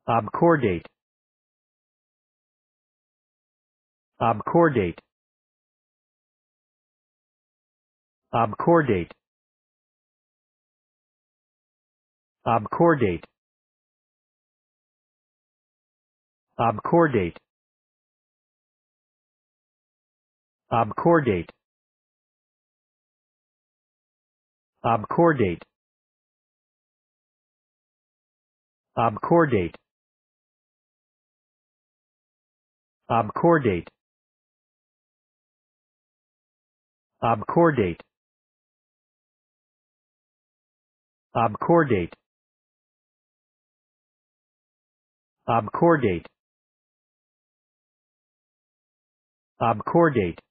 obcordate, obcordate, obcordate, obcordate, obcordate, obcordate, obcordate, obcordate, obcordate, obcordate, obcordate, obcordate, obcordate,